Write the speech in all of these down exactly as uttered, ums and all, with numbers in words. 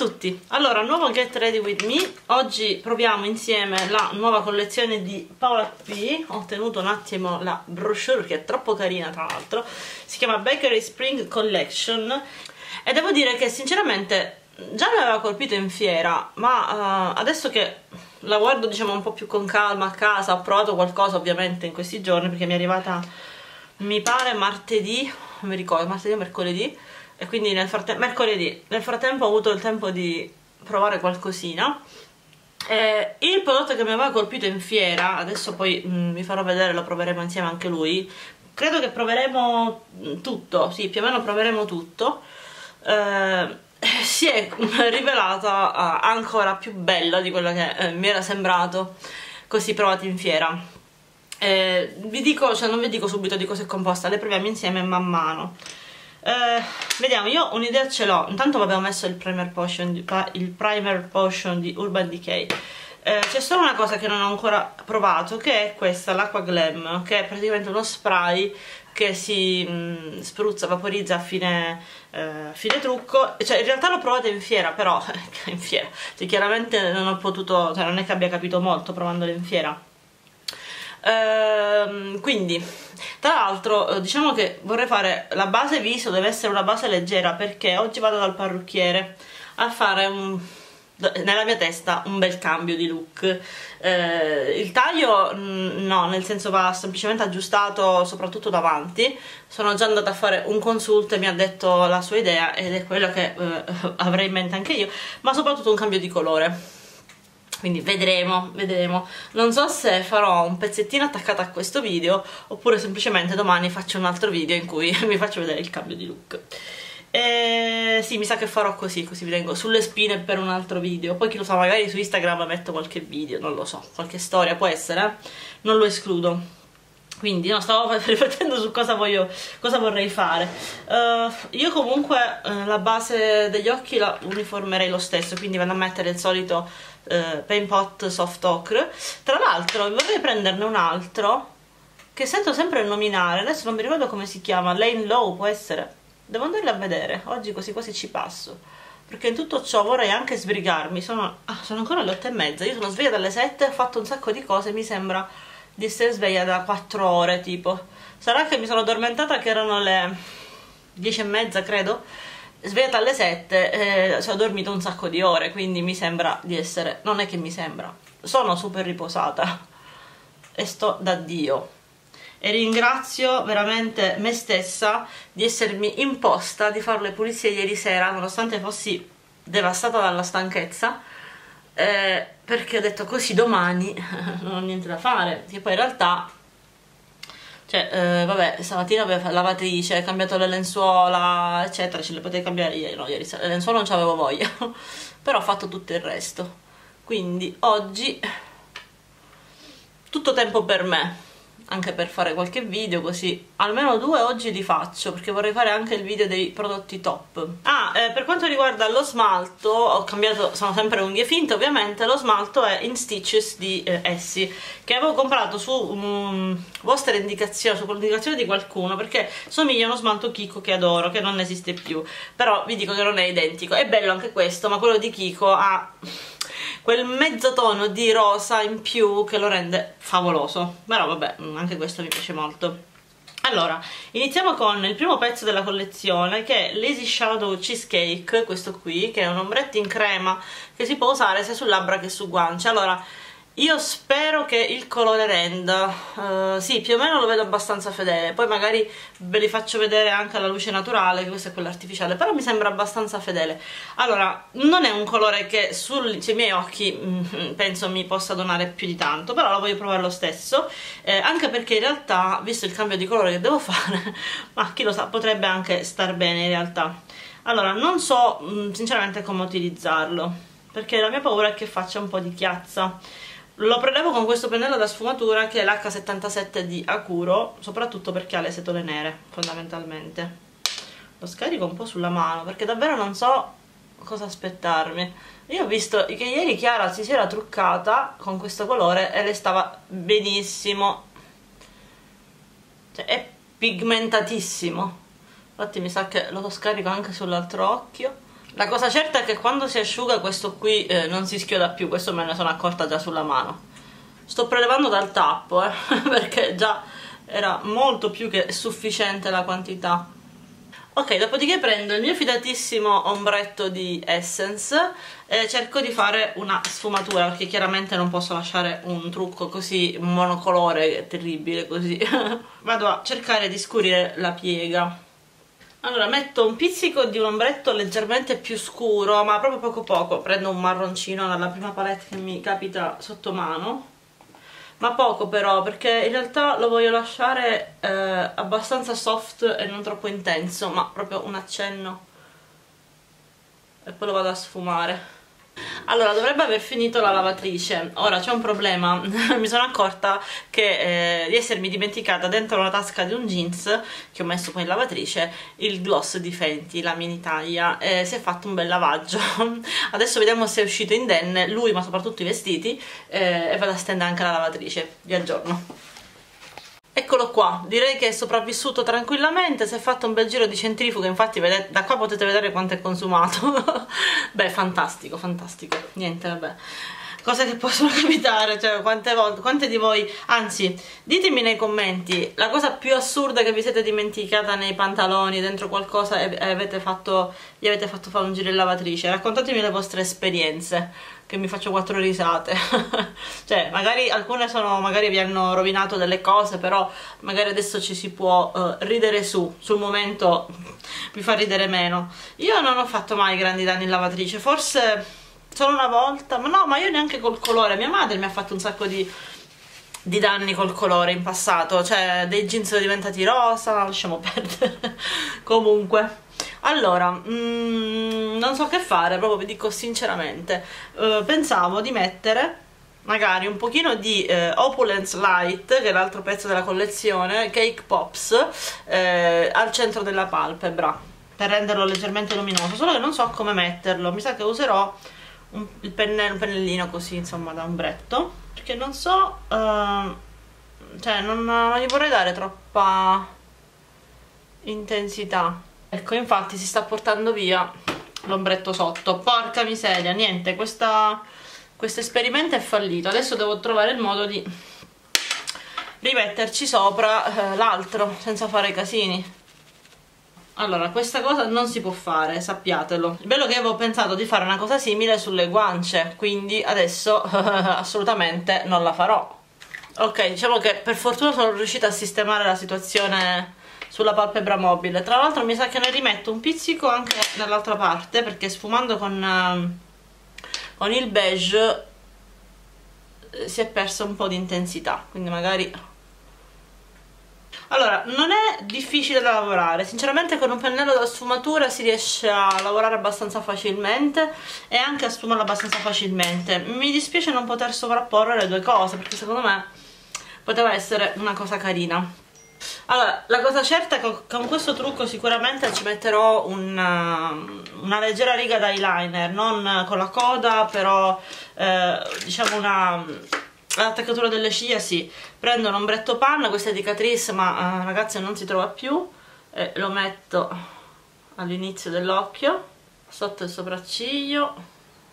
tutti, allora nuovo Get Ready With Me. Oggi proviamo insieme la nuova collezione di Paola P. Ho ottenuto un attimo la brochure che è troppo carina, tra l'altro si chiama Bakery Spring Collection e devo dire che sinceramente già mi aveva colpito in fiera, ma uh, adesso che la guardo diciamo un po' più con calma a casa, ho provato qualcosa ovviamente in questi giorni perché mi è arrivata mi pare martedì, non mi ricordo, martedì o mercoledì, e quindi nel frattempo, mercoledì, nel frattempo ho avuto il tempo di provare qualcosina. Eh, il prodotto che mi aveva colpito in fiera, adesso poi mh, vi farò vedere, lo proveremo insieme anche lui. Credo che proveremo tutto, sì, più o meno proveremo tutto. Eh, si è rivelata uh, ancora più bella di quello che eh, mi era sembrato così provato in fiera. Eh, vi dico, cioè non vi dico subito di cosa è composta, le proviamo insieme man mano. Eh, vediamo, io un'idea ce l'ho. Intanto avevo messo il primer potion di, il primer potion di Urban Decay. Eh, c'è solo una cosa che non ho ancora provato, che è questa, l'Aqua Glam, che è praticamente uno spray che si mh, spruzza, vaporizza a fine, eh, fine trucco. Cioè in realtà l'ho provato in fiera, però in fiera, cioè, chiaramente non ho potuto, cioè non è che abbia capito molto provandolo in fiera. Uh, quindi tra l'altro diciamo che vorrei fare la base viso, deve essere una base leggera perché oggi vado dal parrucchiere a fare un, nella mia testa un bel cambio di look. Uh, il taglio no, nel senso va semplicemente aggiustato soprattutto davanti. Sono già andata a fare un consulto e mi ha detto la sua idea ed è quello che uh, avrei in mente anche io, ma soprattutto un cambio di colore. Quindi vedremo, vedremo. Non so se farò un pezzettino attaccato a questo video oppure semplicemente domani faccio un altro video in cui vi faccio vedere il cambio di look. E sì, mi sa che farò così, così vi tengo sulle spine per un altro video. Poi chi lo sa, magari su Instagram metto qualche video, non lo so, qualche storia può essere, eh? Non lo escludo. Quindi no, stavo riflettendo su cosa voglio, cosa vorrei fare. Uh, io comunque uh, la base degli occhi la uniformerei lo stesso, quindi vado a mettere il solito uh, Paint Pot Soft Ochre. Tra l'altro vorrei prenderne un altro che sento sempre nominare, adesso non mi ricordo come si chiama, Lane Low può essere. Devo andarli a vedere, oggi così quasi ci passo. Perché in tutto ciò vorrei anche sbrigarmi, sono, ah, sono ancora le otto e mezza, io sono sveglia dalle sette, ho fatto un sacco di cose, mi sembra di essere sveglia da quattro ore tipo. Sarà che mi sono addormentata che erano le dieci e mezza credo, svegliata alle sette e eh, ho dormito un sacco di ore, quindi mi sembra di essere, non è che mi sembra, sono super riposata e sto da Dio e ringrazio veramente me stessa di essermi imposta di fare le pulizie ieri sera nonostante fossi devastata dalla stanchezza. Eh, perché ho detto così domani non ho niente da fare, che poi in realtà cioè eh, vabbè, stamattina avevo la lavatrice, ho cambiato le lenzuola eccetera, ce le potevo cambiare ieri, no, ieri le lenzuola non c'avevo voglia però ho fatto tutto il resto, quindi oggi tutto tempo per me, anche per fare qualche video, così almeno due oggi li faccio perché vorrei fare anche il video dei prodotti top. Ah, eh, per quanto riguarda lo smalto ho cambiato, sono sempre unghie finte ovviamente, lo smalto è In Stitches di eh, Essie, che avevo comprato su um, vostra indicazione, su l'indicazione di qualcuno, perché somiglia a uno smalto Kiko che adoro, che non esiste più, però vi dico che non è identico, è bello anche questo, ma quello di Kiko ha quel mezzo tono di rosa in più che lo rende favoloso, però vabbè, anche questo mi piace molto. Allora, iniziamo con il primo pezzo della collezione, che è Lazy Shadow Cheesecake, questo qui, che è un ombretto in crema che si può usare sia su labbra che su guance. Allora, io spero che il colore renda, uh, sì, più o meno lo vedo abbastanza fedele, poi magari ve li faccio vedere anche alla luce naturale, che questa è quella artificiale, però mi sembra abbastanza fedele. Allora, non è un colore che sul, sui miei occhi mh, penso mi possa donare più di tanto, però lo voglio provare lo stesso, eh, anche perché in realtà, visto il cambio di colore che devo fare, ma chi lo sa, potrebbe anche star bene in realtà. Allora, non so mh, sinceramente come utilizzarlo, perché la mia paura è che faccia un po' di chiazza. Lo prelevo con questo pennello da sfumatura che è l'H settantasette di Acuro, soprattutto perché ha le setole nere, fondamentalmente. Lo scarico un po' sulla mano, perché davvero non so cosa aspettarmi. Io ho visto che ieri Chiara si era truccata con questo colore e le stava benissimo. Cioè, è pigmentatissimo. Infatti mi sa che lo scarico anche sull'altro occhio. La cosa certa è che quando si asciuga questo qui eh, non si schioda più, questo me ne sono accorta già sulla mano. Sto prelevando dal tappo, eh, perché già era molto più che sufficiente la quantità. Ok, dopodiché prendo il mio fidatissimo ombretto di Essence e cerco di fare una sfumatura, perché chiaramente non posso lasciare un trucco così monocolore, terribile così. Vado a cercare di scurire la piega. Allora, metto un pizzico di un ombretto leggermente più scuro, ma proprio poco poco. Prendo un marroncino dalla prima palette che mi capita sotto mano, ma poco però, perché in realtà lo voglio lasciare eh, abbastanza soft e non troppo intenso, ma proprio un accenno. E poi lo vado a sfumare. Allora, dovrebbe aver finito la lavatrice. Ora c'è un problema. Mi sono accorta che, eh, di essermi dimenticata dentro la tasca di un jeans che ho messo poi in lavatrice il gloss di Fenty, la mini taglia. Eh, si è fatto un bel lavaggio. Adesso vediamo se è uscito indenne lui, ma soprattutto i vestiti, eh, e vado a stendere anche la lavatrice. Vi aggiorno. Eccolo qua, direi che è sopravvissuto tranquillamente, si è fatto un bel giro di centrifuga, infatti vedete, da qua potete vedere quanto è consumato. Beh, fantastico, fantastico, niente, vabbè, cose che possono capitare, cioè quante volte, quante di voi, anzi, ditemi nei commenti la cosa più assurda che vi siete dimenticata nei pantaloni, dentro qualcosa e avete fatto, gli avete fatto fare un giro in lavatrice, raccontatemi le vostre esperienze, che mi faccio quattro risate. Cioè, magari alcune sono, magari vi hanno rovinato delle cose, però magari adesso ci si può uh, ridere su, sul momento vi fa ridere meno. Io non ho fatto mai grandi danni in lavatrice, forse solo una volta, ma no, ma io neanche col colore. Mia madre mi ha fatto un sacco di, di danni col colore in passato, cioè dei jeans diventati rosa, lasciamo perdere. Comunque, allora, mm, non so che fare, proprio vi dico sinceramente. Uh, pensavo di mettere magari un pochino di eh, Opulence Light, che è l'altro pezzo della collezione, Cake Pops, eh, al centro della palpebra, per renderlo leggermente luminoso, solo che non so come metterlo. Mi sa che userò un, il pennello, un pennellino così, insomma, da ombretto, perché non so, uh, cioè non, non gli vorrei dare troppa intensità. Ecco, infatti si sta portando via l'ombretto sotto. Porca miseria, niente, questa, questo esperimento è fallito. Adesso devo trovare il modo di rimetterci sopra eh, l'altro senza fare casini. Allora, questa cosa non si può fare, sappiatelo. Il bello è che avevo pensato di fare una cosa simile sulle guance, quindi adesso assolutamente non la farò. Ok, diciamo che per fortuna sono riuscita a sistemare la situazione sulla palpebra mobile. Tra l'altro mi sa che ne rimetto un pizzico anche dall'altra parte, perché sfumando con, uh, con il beige eh, si è persa un po' di intensità, quindi magari... Allora, non è difficile da lavorare, sinceramente con un pennello da sfumatura si riesce a lavorare abbastanza facilmente e anche a sfumare abbastanza facilmente. Mi dispiace non poter sovrapporre le due cose, perché secondo me poteva essere una cosa carina. Allora, la cosa certa è che con questo trucco sicuramente ci metterò una, una leggera riga d'eyeliner, non con la coda, però eh, diciamo una... l'attaccatura delle ciglia, sì. Prendo un ombretto panna, questa è di Catrice, ma eh, ragazzi non si trova più, e lo metto all'inizio dell'occhio, sotto il sopracciglio,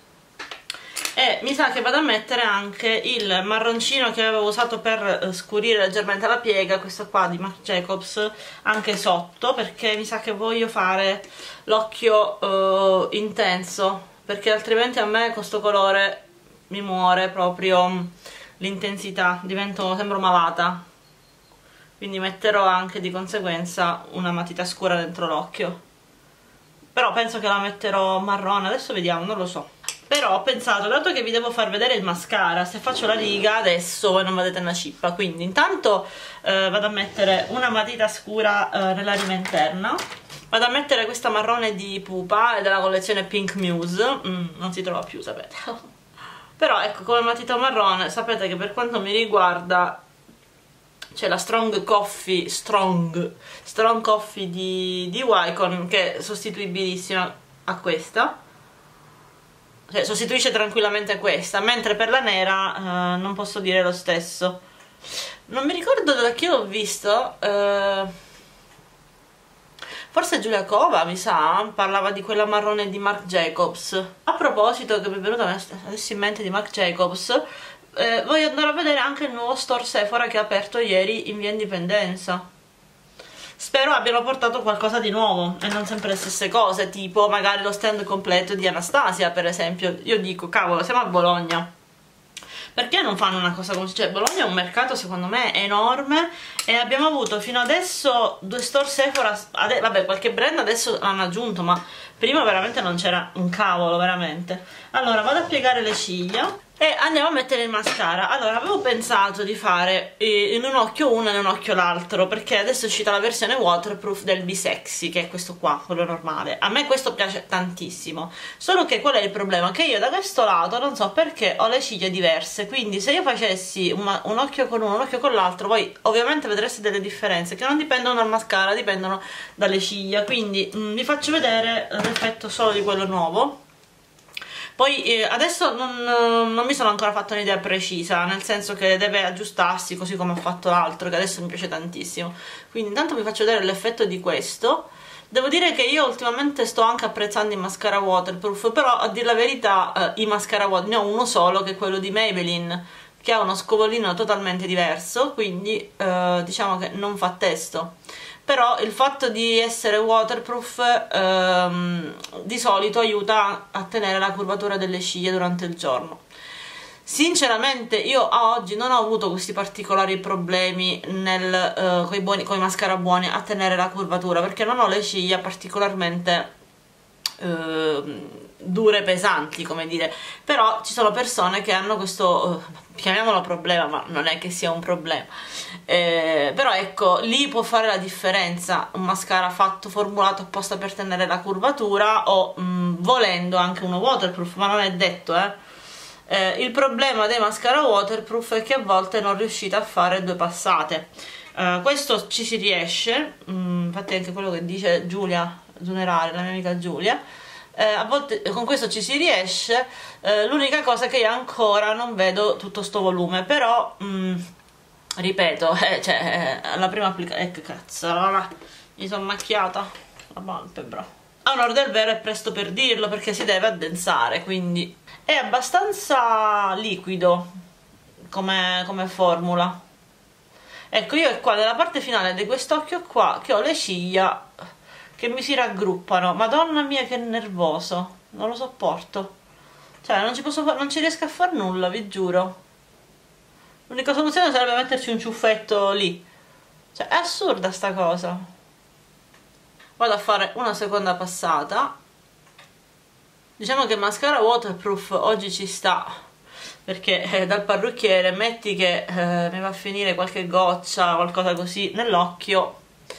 e mi sa che vado a mettere anche il marroncino che avevo usato per eh, scurire leggermente la piega, questo qua di Marc Jacobs, anche sotto, perché mi sa che voglio fare l'occhio eh, intenso, perché altrimenti a me con sto colore mi muore proprio l'intensità, divento, sembro malata, quindi metterò anche di conseguenza una matita scura dentro l'occhio, però penso che la metterò marrone, adesso vediamo, non lo so. Però ho pensato, dato che vi devo far vedere il mascara, se faccio la riga adesso voi non vedete una cippa, quindi intanto eh, vado a mettere una matita scura eh, nella rima interna. Vado a mettere questa marrone di Pupa, è della collezione Pink Muse, mm, non si trova più, sapete. Però ecco, come matita marrone, sapete che per quanto mi riguarda c'è la Strong Coffee, Strong, Strong Coffee di, di Wycon, che è sostituibilissima a questa. Cioè, sostituisce tranquillamente questa, mentre per la nera eh, non posso dire lo stesso. Non mi ricordo da chi l'ho visto, eh, forse Giulia Cova, mi sa, parlava di quella marrone di Marc Jacobs. A proposito, che mi è venuta adesso in mente di Marc Jacobs, eh, voglio andare a vedere anche il nuovo store Sephora che ha aperto ieri in via Indipendenza. Spero abbiano portato qualcosa di nuovo e non sempre le stesse cose, tipo magari lo stand completo di Anastasia, per esempio. Io dico, cavolo, siamo a Bologna, perché non fanno una cosa così? Cioè, Bologna è un mercato secondo me enorme e abbiamo avuto fino adesso due store Sephora, vabbè, qualche brand adesso l'hanno aggiunto, ma prima veramente non c'era un cavolo, veramente. Allora, vado a piegare le ciglia e andiamo a mettere il mascara. Allora, avevo pensato di fare in un occhio uno e in un occhio l'altro, perché adesso è uscita la versione waterproof del Be Sexy, che è questo qua, quello normale. A me questo piace tantissimo, solo che qual è il problema? Che io da questo lato non so perché ho le ciglia diverse, quindi se io facessi una, un occhio con uno, un occhio con l'altro, voi ovviamente vedreste delle differenze che non dipendono dal mascara, dipendono dalle ciglia. Quindi mh, vi faccio vedere l'effetto solo di quello nuovo. Poi eh, adesso non, non mi sono ancora fatta un'idea precisa, nel senso che deve aggiustarsi così come ho fatto l'altro, che adesso mi piace tantissimo. Quindi intanto vi faccio vedere l'effetto di questo. Devo dire che io ultimamente sto anche apprezzando i mascara waterproof, però a dire la verità eh, i mascara waterproof, ne ho uno solo che è quello di Maybelline, che ha uno scovolino totalmente diverso, quindi eh, diciamo che non fa testo. Però il fatto di essere waterproof ehm, di solito aiuta a tenere la curvatura delle ciglia durante il giorno. Sinceramente io a oggi non ho avuto questi particolari problemi nel, eh, coi, buoni, coi mascara buoni a tenere la curvatura, perché non ho le ciglia particolarmente eh, dure, pesanti, come dire. Però ci sono persone che hanno questo, eh, chiamiamolo problema, ma non è che sia un problema. Eh, però ecco, lì può fare la differenza un mascara fatto, formulato apposta per tenere la curvatura, o mh, volendo anche uno waterproof, ma non è detto, eh. Eh, il problema dei mascara waterproof è che a volte non riuscite a fare due passate. Eh, questo ci si riesce, mh, infatti anche quello che dice Giulia Zunerare, la mia amica Giulia, eh, a volte con questo ci si riesce. Eh, l'unica cosa è che io ancora non vedo tutto sto volume, però mh, ripeto, eh, cioè, eh, la prima applicazione, eh, che cazzo, mi sono macchiata la palpebra. A onor del vero è presto per dirlo, perché si deve addensare, quindi è abbastanza liquido come, come formula. Ecco, io qua nella parte finale di quest'occhio qua, che ho le ciglia che mi si raggruppano, madonna mia che nervoso, non lo sopporto, cioè non ci posso fare, non ci riesco a far nulla, vi giuro. L'unica soluzione sarebbe metterci un ciuffetto lì, cioè è assurda sta cosa. Vado a fare una seconda passata. Diciamo che il mascara waterproof oggi ci sta, perché eh, dal parrucchiere metti che eh, mi va a finire qualche goccia, qualcosa così nell'occhio,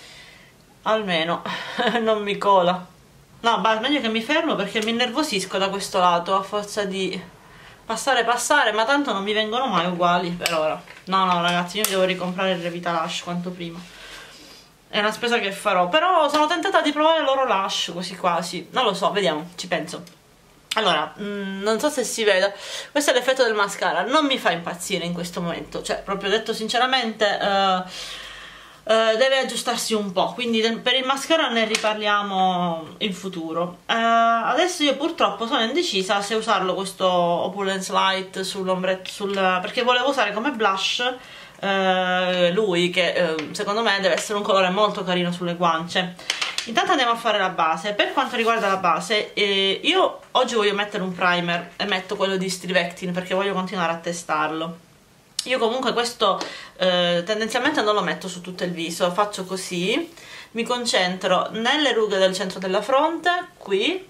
almeno non mi cola. No, beh, meglio che mi fermo, perché mi innervosisco da questo lato a forza di passare passare, ma tanto non mi vengono mai uguali per ora. No no ragazzi, io devo ricomprare il Revita Lash quanto prima, è una spesa che farò, però sono tentata di provare il loro Lash così quasi, non lo so, vediamo, ci penso. Allora, mh, non so se si vede, questo è l'effetto del mascara, non mi fa impazzire in questo momento, cioè proprio detto sinceramente, uh, uh, deve aggiustarsi un po', quindi per il mascara ne riparliamo in futuro. Uh, adesso io purtroppo sono indecisa se usarlo questo Opulence Light sull'ombretto, sul, perché volevo usare come blush uh, lui, che uh, secondo me deve essere un colore molto carino sulle guance. Intanto andiamo a fare la base. Per quanto riguarda la base, eh, io oggi voglio mettere un primer e metto quello di Strivectin perché voglio continuare a testarlo. Io comunque questo eh, tendenzialmente non lo metto su tutto il viso, faccio così, mi concentro nelle rughe del centro della fronte, qui,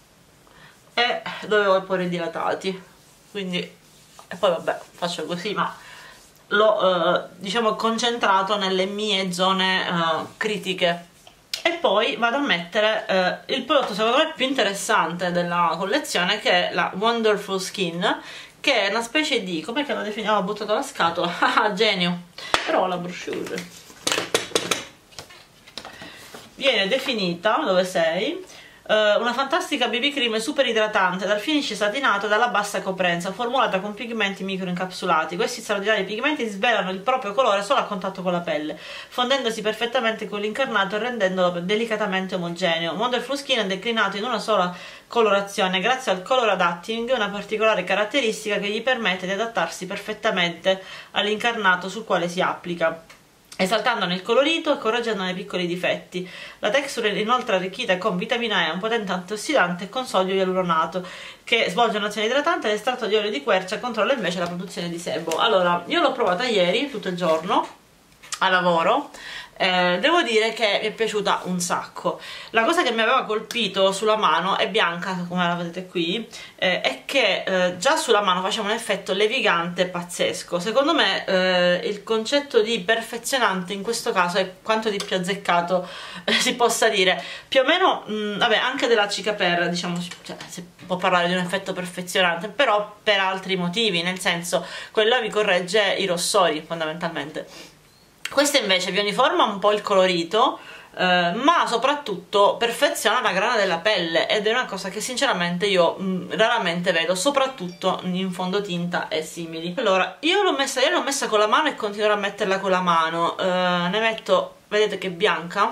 e dove ho i pori dilatati, quindi, e poi vabbè, faccio così, ma l'ho eh, diciamo concentrato nelle mie zone eh, critiche. E poi vado a mettere eh, il prodotto secondo me più interessante della collezione, che è la Wonderful Skin, che è una specie di, com'è che la definiamo? Ho buttato la scatola, ah genio, però la brochure viene definita, dove sei? una fantastica B B cream super idratante dal finish satinato e dalla bassa coprenza, formulata con pigmenti microincapsulati. Questi straordinari pigmenti svelano il proprio colore solo a contatto con la pelle, fondendosi perfettamente con l'incarnato e rendendolo delicatamente omogeneo. Wonderful Skin è declinato in una sola colorazione grazie al color adapting, una particolare caratteristica che gli permette di adattarsi perfettamente all'incarnato sul quale si applica, esaltandone il colorito e correggendone piccoli difetti. La texture è inoltre arricchita con vitamina E, un potente antiossidante, e con sodio ialuronico che svolge un'azione idratante, e l'estratto di olio di quercia controlla invece la produzione di sebo. Allora, io l'ho provata ieri tutto il giorno a lavoro. Eh, devo dire che mi è piaciuta un sacco. La cosa che mi aveva colpito sulla mano è bianca, come la vedete qui, eh, è che eh, già sulla mano faceva un effetto levigante pazzesco. Secondo me eh, il concetto di perfezionante in questo caso è quanto di più azzeccato eh, si possa dire. Più o meno, mh, vabbè, anche della Cicaper, diciamo, cioè, si può parlare di un effetto perfezionante, però per altri motivi, nel senso, quella vi corregge i rossori fondamentalmente. Questa invece vi uniforma un po' il colorito, eh, ma soprattutto perfeziona la grana della pelle, ed è una cosa che sinceramente io mh, raramente vedo, soprattutto in fondotinta e simili. Allora, io l'ho messa, io l'ho messa con la mano e continuerò a metterla con la mano. Eh, ne metto, vedete che è bianca,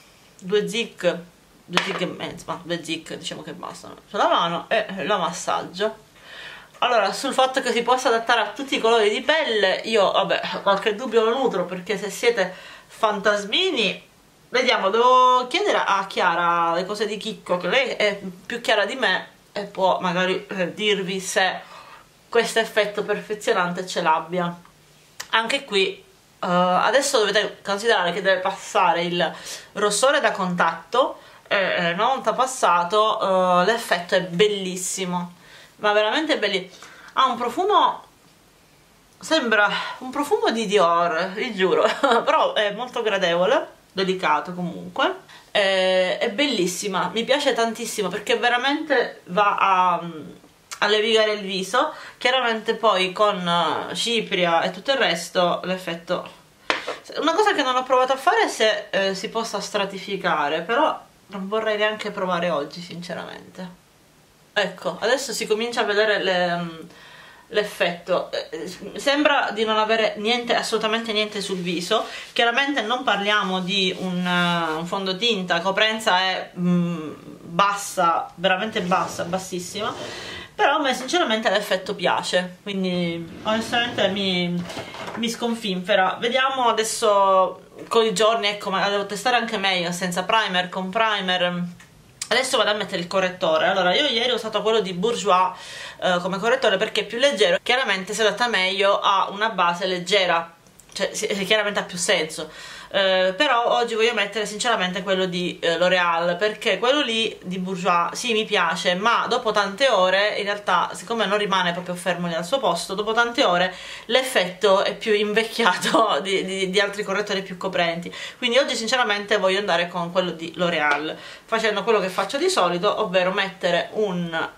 due zig, due zig e mezzo, ma due zig diciamo che bastano sulla mano, e la massaggio. Allora, sul fatto che si possa adattare a tutti i colori di pelle, io, vabbè, qualche dubbio lo nutro, perché se siete fantasmini, vediamo, devo chiedere a Chiara le cose di Chicco, che lei è più chiara di me e può magari eh, dirvi se questo effetto perfezionante ce l'abbia. Anche qui, uh, adesso dovete considerare che deve passare il rossore da contatto, e una volta passato uh, l'effetto è bellissimo. Ma veramente belli. Ha un profumo, sembra un profumo di Dior, vi giuro, però è molto gradevole, delicato comunque, è, è bellissima, mi piace tantissimo perché veramente va a, a levigare il viso. Chiaramente poi con cipria e tutto il resto l'effetto, una cosa che non ho provato a fare è se eh, si possa stratificare, però non vorrei neanche provare oggi sinceramente. Ecco, adesso si comincia a vedere l'effetto. Sembra di non avere niente, assolutamente niente sul viso. Chiaramente non parliamo di un, uh, un fondotinta, coprenza è mm, bassa, veramente bassa, bassissima, però a me sinceramente l'effetto piace, quindi onestamente mi, mi sconfinfera. Vediamo adesso con i giorni, ecco, ma la devo testare anche meglio, senza primer, con primer. Adesso vado a mettere il correttore. Allora, io ieri ho usato quello di Bourjois eh, come correttore perché è più leggero, chiaramente si adatta meglio a una base leggera, cioè chiaramente ha più senso. Eh, però oggi voglio mettere sinceramente quello di eh, L'Oreal, perché quello lì di Bourjois sì mi piace, ma dopo tante ore in realtà, siccome non rimane proprio fermo lì al suo posto, dopo tante ore l'effetto è più invecchiato di, di, di altri correttori più coprenti. Quindi oggi sinceramente voglio andare con quello di L'Oreal, facendo quello che faccio di solito, ovvero mettere un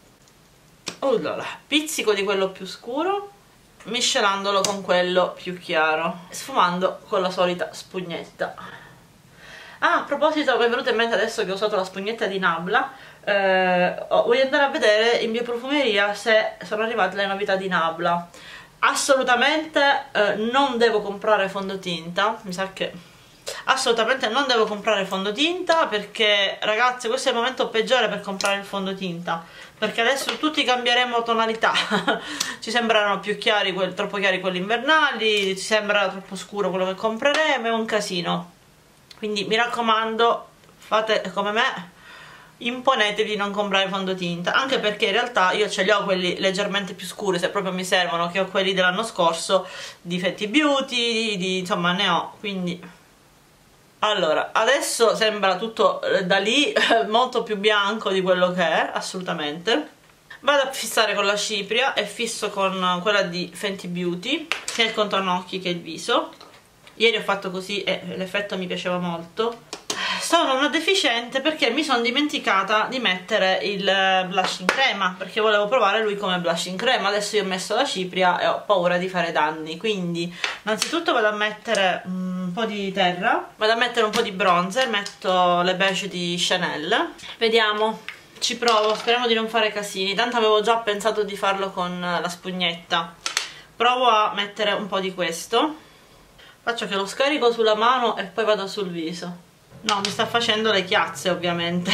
oh là là, pizzico di quello più scuro, miscelandolo con quello più chiaro, sfumando con la solita spugnetta. Ah, a proposito, mi è venuto in mente adesso che ho usato la spugnetta di Nabla, eh, voglio andare a vedere in bioprofumeria se sono arrivate le novità di Nabla. Assolutamente eh, non devo comprare fondotinta, mi sa che assolutamente non devo comprare fondotinta, perché ragazzi questo è il momento peggiore per comprare il fondotinta, perché adesso tutti cambieremo tonalità. Ci sembrano più chiari, troppo chiari quelli invernali, ci sembra troppo scuro quello che compreremo, è un casino. Quindi mi raccomando, fate come me, imponetevi di non comprare fondotinta, anche perché in realtà io ce li ho quelli leggermente più scuri se proprio mi servono, che ho quelli dell'anno scorso di Fenty Beauty, di, insomma ne ho, quindi... Allora, adesso sembra tutto da lì molto più bianco di quello che è, assolutamente. Vado a fissare con la cipria e fisso con quella di Fenty Beauty, sia il contorno occhi che il viso. Ieri ho fatto così e l'effetto mi piaceva molto. Sono una deficiente perché mi sono dimenticata di mettere il blush in crema, perché volevo provare lui come blush in crema. Adesso io ho messo la cipria e ho paura di fare danni, quindi innanzitutto vado a mettere... Mm, po' di terra, vado a mettere un po' di bronzer, metto le beige di Chanel, vediamo, ci provo, speriamo di non fare casini, tanto avevo già pensato di farlo con la spugnetta. Provo a mettere un po' di questo, faccio che lo scarico sulla mano e poi vado sul viso. No, mi sta facendo le chiazze ovviamente.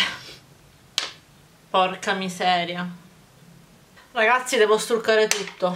Porca miseria. Ragazzi, devo struccare tutto.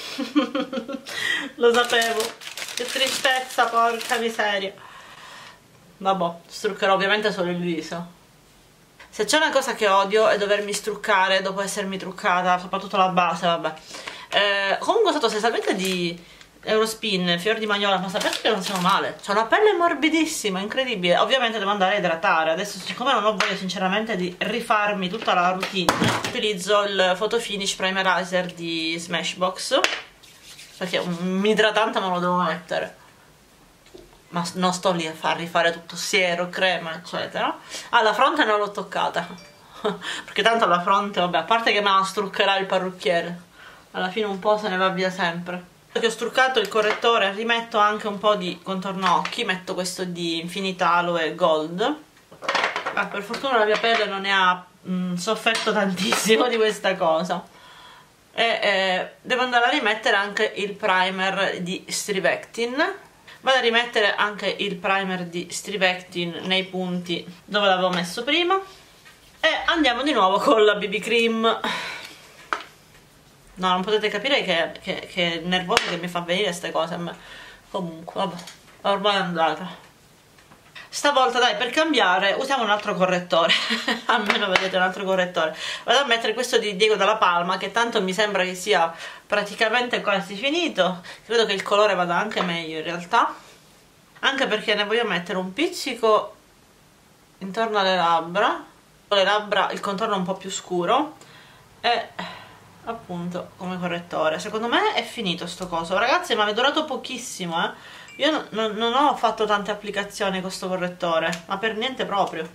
Lo sapevo. Che tristezza, porca miseria. Vabbè, struccherò ovviamente solo il viso. Se c'è una cosa che odio è dovermi struccare dopo essermi truccata, soprattutto la base, vabbè. Eh, comunque ho usato essenzialmente di Eurospin, fior di magnolia, ma sapete che non sono male? C'ho una pelle morbidissima, incredibile. Ovviamente devo andare a idratare. Adesso, siccome non ho voglia sinceramente di rifarmi tutta la routine, utilizzo il Photo Finish Primerizer di Smashbox, perché un idratante me lo devo mettere, ma non sto lì a far rifare tutto siero, crema eccetera. Ah, la fronte non l'ho toccata perché tanto la fronte, vabbè, a parte che me la struccherà il parrucchiere, alla fine un po' se ne va via sempre. Che ho struccato il correttore, rimetto anche un po' di contorno occhi, metto questo di Infinita Aloe Gold. Ah, per fortuna la mia pelle non ne ha mh, sofferto tantissimo di questa cosa. E eh, devo andare a rimettere anche il primer di Strivectin. Vado a rimettere anche il primer di Strivectin nei punti dove l'avevo messo prima. E andiamo di nuovo con la B B cream. No, non potete capire che, che, che nervoso che mi fa venire queste cose a me. Comunque, vabbè, ormai è andata. Stavolta, dai, per cambiare usiamo un altro correttore. Almeno vedete un altro correttore. Vado a mettere questo di Diego Dalla Palma, che tanto mi sembra che sia praticamente quasi finito. Credo che il colore vada anche meglio in realtà, anche perché ne voglio mettere un pizzico intorno alle labbra, le labbra, il contorno un po' più scuro, e appunto come correttore. Secondo me è finito sto coso, ragazzi, ma mi è durato pochissimo, eh. Io no, no, non ho fatto tante applicazioni con sto correttore, ma per niente proprio.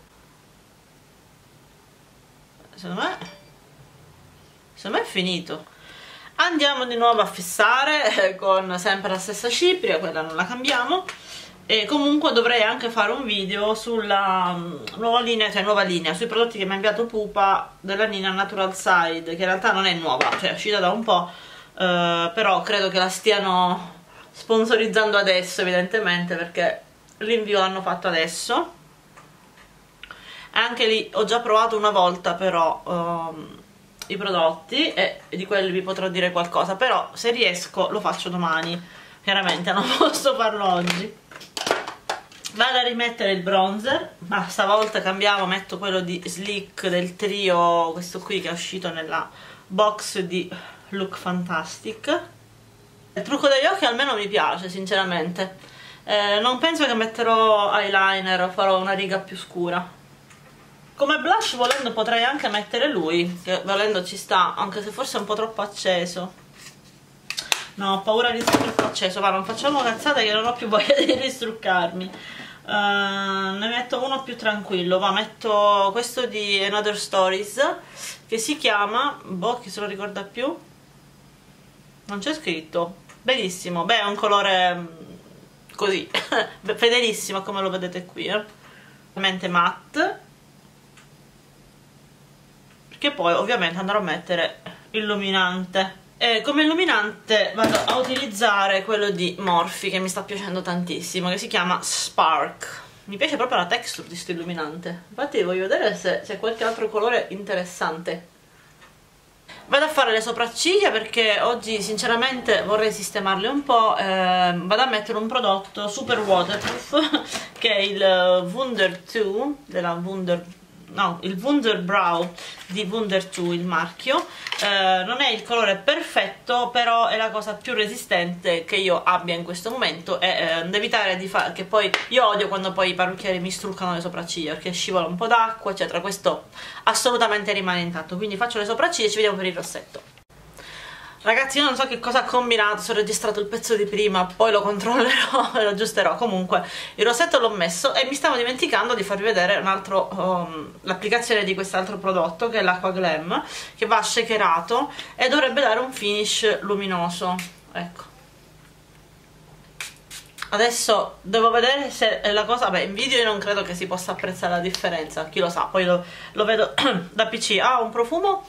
Secondo me secondo me è finito. Andiamo di nuovo a fissare eh, con sempre la stessa cipria, quella non la cambiamo. E comunque dovrei anche fare un video sulla um, nuova linea, cioè nuova linea, sui prodotti che mi ha inviato Pupa della linea Natural Side, che in realtà non è nuova, cioè è uscita da un po', uh, però credo che la stiano sponsorizzando adesso evidentemente, perché l'invio l'hanno fatto adesso. E anche lì ho già provato una volta però um, i prodotti, e di quelli vi potrò dire qualcosa, però se riesco lo faccio domani, chiaramente non posso farlo oggi. Vado a rimettere il bronzer, ma stavolta cambiamo, metto quello di Sleek del trio, questo qui che è uscito nella box di Look Fantastic. Il trucco degli occhi almeno mi piace sinceramente, eh, non penso che metterò eyeliner o farò una riga più scura. Come blush volendo potrei anche mettere lui, che volendo ci sta, anche se forse è un po' troppo acceso. No, ho paura di essere troppo acceso, ma non facciamo cazzate che non ho più voglia di ristruccarmi. Uh, ne metto uno più tranquillo, va, metto questo di Another Stories, che si chiama, boh, chi se lo ricorda più? Non c'è scritto. Bellissimo, beh, è un colore così, fedelissimo come lo vedete qui, eh. Ovviamente matte, perché poi ovviamente andrò a mettere illuminante. E come illuminante vado a utilizzare quello di Morphe, che mi sta piacendo tantissimo, che si chiama Spark. Mi piace proprio la texture di questo illuminante, infatti voglio vedere se c'è qualche altro colore interessante. Vado a fare le sopracciglia perché oggi sinceramente vorrei sistemarle un po'. eh, Vado a mettere un prodotto super waterproof che è il Wunder due della Wunder, no, il Wunder Brow di Wunder due, il marchio. eh, non è il colore perfetto, però è la cosa più resistente che io abbia in questo momento, e eh, da evitare di fare, che poi io odio quando poi i parrucchieri mi struccano le sopracciglia perché scivola un po' d'acqua eccetera. Questo assolutamente rimane intatto, quindi faccio le sopracciglia e ci vediamo per il rossetto. Ragazzi, io non so che cosa ha combinato, se ho registrato il pezzo di prima, poi lo controllerò e lo aggiusterò. Comunque il rossetto l'ho messo e mi stavo dimenticando di farvi vedere un altro um, l'applicazione di quest'altro prodotto, che è l'Aqua Glam, che va shakerato e dovrebbe dare un finish luminoso. Ecco, adesso devo vedere se la cosa, beh, in video io non credo che si possa apprezzare la differenza, chi lo sa, poi lo, lo vedo da P C. Ha un profumo,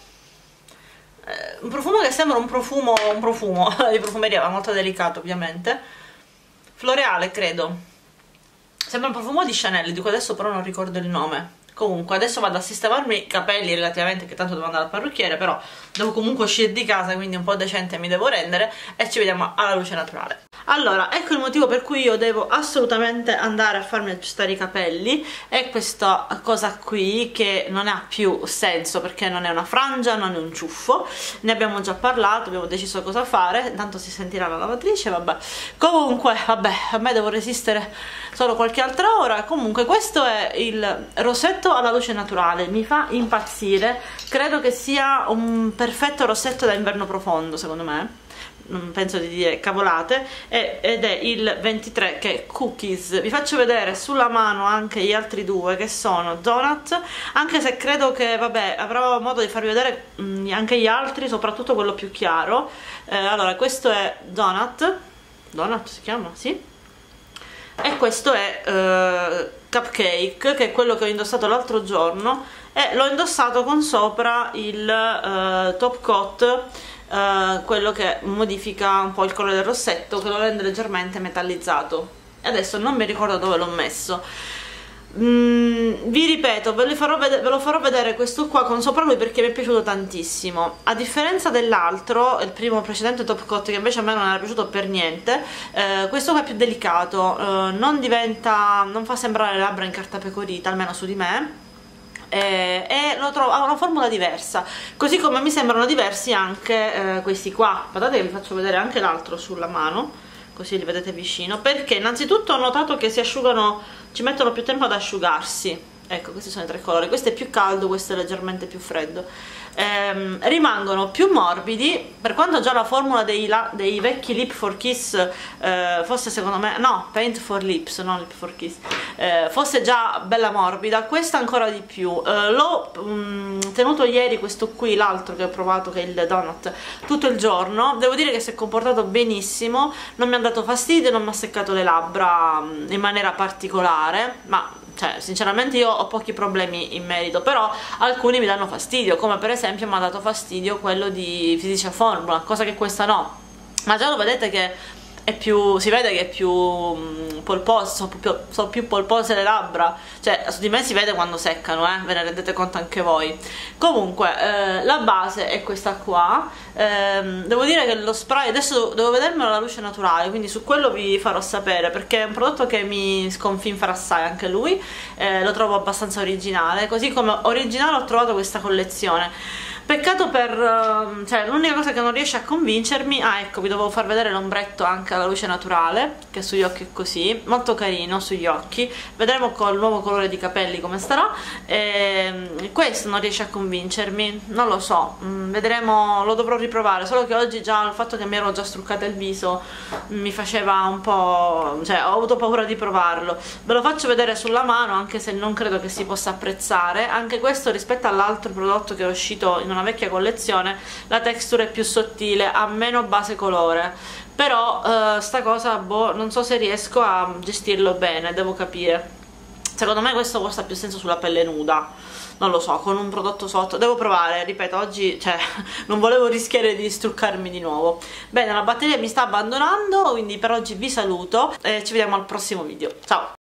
eh, un profumo che sembra un profumo, un profumo di profumeria, ma molto delicato ovviamente, floreale credo, sembra un profumo di Chanel, di cui adesso però non ricordo il nome. Comunque adesso vado a sistemarmi i capelli relativamente, che tanto devo andare al parrucchiere, però devo comunque uscire di casa, quindi un po' decente mi devo rendere, e ci vediamo alla luce naturale. Allora, ecco il motivo per cui io devo assolutamente andare a farmi aggiustare i capelli. È questa cosa qui che non ha più senso, perché non è una frangia, non è un ciuffo, ne abbiamo già parlato, abbiamo deciso cosa fare, intanto si sentirà la lavatrice, vabbè. Comunque, vabbè, a me devo resistere solo qualche altra ora. Comunque questo è il rossetto alla luce naturale, mi fa impazzire, credo che sia un perfetto rossetto da inverno profondo, secondo me, non penso di dire cavolate, ed è il ventitré, che è Cookies. Vi faccio vedere sulla mano anche gli altri due, che sono Donut, anche se credo che, vabbè, avrò modo di farvi vedere mh, anche gli altri, soprattutto quello più chiaro. Eh, allora, questo è Donut, Donut si chiama? Sì. E questo è uh, Cupcake, che è quello che ho indossato l'altro giorno, e l'ho indossato con sopra il uh, Top Coat, uh, quello che modifica un po' il colore del rossetto, che lo rende leggermente metallizzato. E adesso non mi ricordo dove l'ho messo. Mm, vi ripeto, ve, farò ve lo farò vedere questo qua con sopra lui, perché mi è piaciuto tantissimo. A differenza dell'altro, il primo precedente Top Coat, che invece a me non era piaciuto per niente, eh, questo qua è più delicato, eh, non diventa, non fa sembrare le labbra in carta pecorita, almeno su di me, eh, e lo trovo, ha una formula diversa, così come mi sembrano diversi anche eh, questi qua. Guardate che vi faccio vedere anche l'altro sulla mano, così li vedete vicino, perché innanzitutto ho notato che si asciugano, ci mettono più tempo ad asciugarsi. Ecco, questi sono i tre colori, questo è più caldo, questo è leggermente più freddo. Ehm, rimangono più morbidi, per quanto già la formula dei, la, dei vecchi Lip for Kiss eh, fosse, secondo me, no, Paint for Lips, non Lip for Kiss, eh, fosse già bella morbida, questa ancora di più. Eh, l'ho mm, tenuto ieri questo qui, l'altro che ho provato, che è il Donut, tutto il giorno, devo dire che si è comportato benissimo, non mi ha dato fastidio, non mi ha seccato le labbra mm, in maniera particolare, ma cioè sinceramente io ho pochi problemi in merito, però alcuni mi danno fastidio, come per esempio mi ha dato fastidio quello di Physician Formula, cosa che questa no, ma già lo vedete che è più, si vede che è più um, polposo, sono più, sono più polpose le labbra, cioè su di me si vede quando seccano, eh, ve ne rendete conto anche voi. Comunque eh, la base è questa qua, eh, devo dire che lo spray, adesso devo vedermelo alla luce naturale, quindi su quello vi farò sapere, perché è un prodotto che mi sconfinfera assai anche lui, eh, lo trovo abbastanza originale, così come originale ho trovato questa collezione. Peccato per, uh, cioè l'unica cosa che non riesce a convincermi, ah ecco, vi dovevo far vedere l'ombretto anche alla luce naturale, che sugli occhi è così, molto carino sugli occhi, vedremo col nuovo colore di capelli come starà. E questo non riesce a convincermi, non lo so, mm, vedremo, lo dovrò riprovare, solo che oggi già il fatto che mi ero già struccata il viso mi faceva un po', cioè ho avuto paura di provarlo. Ve lo faccio vedere sulla mano, anche se non credo che si possa apprezzare. Anche questo, rispetto all'altro prodotto che è uscito in una vecchia collezione, la texture è più sottile, ha meno base colore, però eh, sta cosa, boh, non so se riesco a gestirlo bene, devo capire. Secondo me questo costa più senso sulla pelle nuda, non lo so, con un prodotto sotto, devo provare, ripeto, oggi, cioè, non volevo rischiare di struccarmi di nuovo. Bene, la batteria mi sta abbandonando, quindi per oggi vi saluto e ci vediamo al prossimo video, ciao!